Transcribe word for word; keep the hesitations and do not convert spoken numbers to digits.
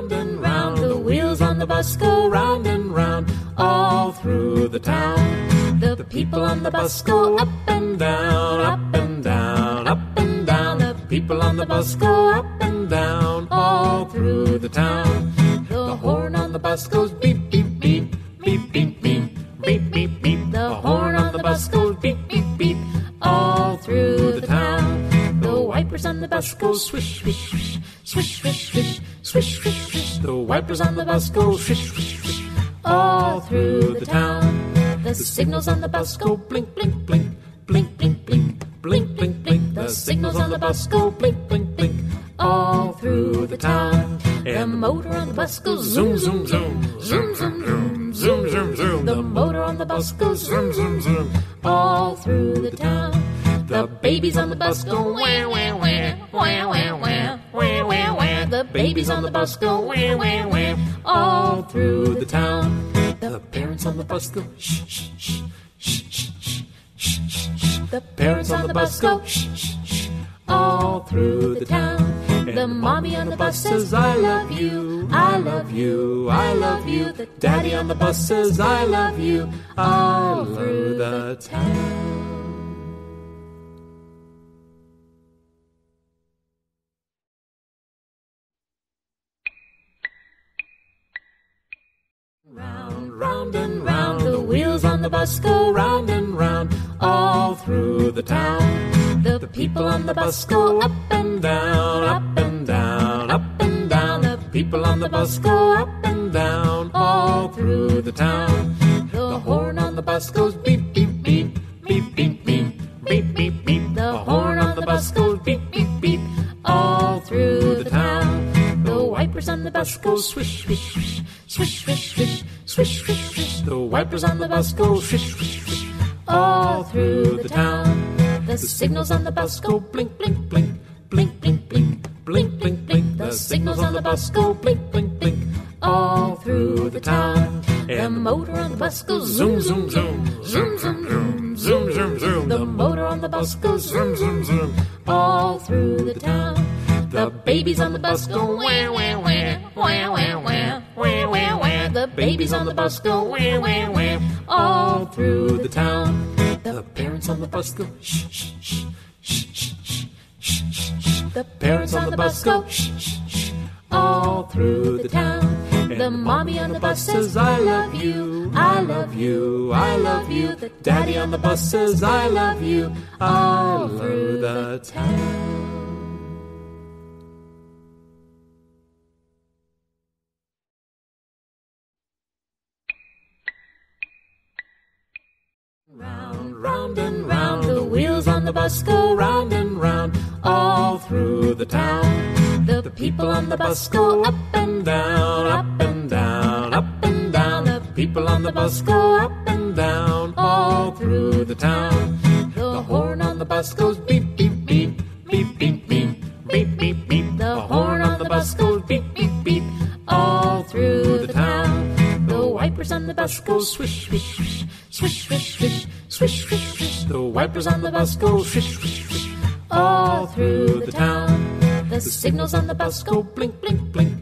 round and round, the wheels on the bus go round and round, all through the town. The people on the bus go up and down, up and down, up and down. The people on the bus go up and down, all through the town. The horn on the bus goes beep, beep, beep, beep, beep, beep, beep, beep, beep. The horn on the bus goes beep, beep, beep, all through the town. The wipers on the bus go swish, swish, swish, swish, swish, swish, swish, swish, swish. The wipers on the bus go swish, swish, swish, all through the town. The signals on the bus go blink, blink, blink, blink, blink, blink, blink, blink, blink. The signals on the bus go blink, blink, blink, all through the town. And the motor on the bus goes zoom, zoom, zoom, zoom, zoom, zoom, zoom, zoom, zoom. The motor on the bus goes zoom, zoom, zoom, all through the town. The babies on the bus go wah, wah, wah, wah, wah, wah, wah, wah, wah. The babies on the bus go wah, wah, wah, all through the town. The parents on the bus go shh, shh, shh, shh, shh, shh, shh, shh. The parents on the bus go shh, shh, shh, all through the town. The mommy on the bus says, I love you, I love you, I love you. The daddy on the bus says, I love you, all through the town. Round, round and round, the wheels on the bus go round and round, all through the town. The people on the bus go up and down, up and down, up and down. The people on the bus go up and down, all through the town. The horn on the bus goes beep, beep, beep, beep, beep, beep, beep, beep, beep. The horn on the bus goes beep, beep, beep, all through the town. The wipers on the bus go swish, swish, swish, swish, swish, swish, swish, swish, swish. The wipers on the bus go swish, swish, swish, all through the town. The signals on the bus go blink, blink, blink, blink, blink, blink, blink, blink, blink. The signals on the bus go blink, blink, blink, all through the town. The motor on the bus goes zoom, zoom, zoom, zoom, zoom, zoom, zoom, zoom, zoom. The motor on the bus goes zoom, zoom, zoom, all through the town. The babies on the bus go wah, wah, wah, wah, wah, wah, wah, wah, wah. The babies on the bus go wah, wah, wah, all through the town. The parents on the bus go shh, shh, shh, shh, shh, shh, shh, shh. The parents on the bus go shh, shh, shh, all through the town. The mommy on the bus says, I love you, I love you, I love you. The daddy on the bus says, I love you, all through the town. Round, round and round, the wheels on the bus go round and round, all through the town. The people on the bus go up and down, up and down, up and down. The people on the bus go up and down, all through the town. The horn on the bus goes beep, beep, beep, beep, beep, beep, beep, beep, beep. The horn on the bus goes beep, beep, beep, all through the town. The wipers on the bus go swish, swish, swish, swish, swish, swish, swish, swish, swish. The wipers on the bus go swish, swish, swish, all through the town. The signals on the bus go blink, blink, blink,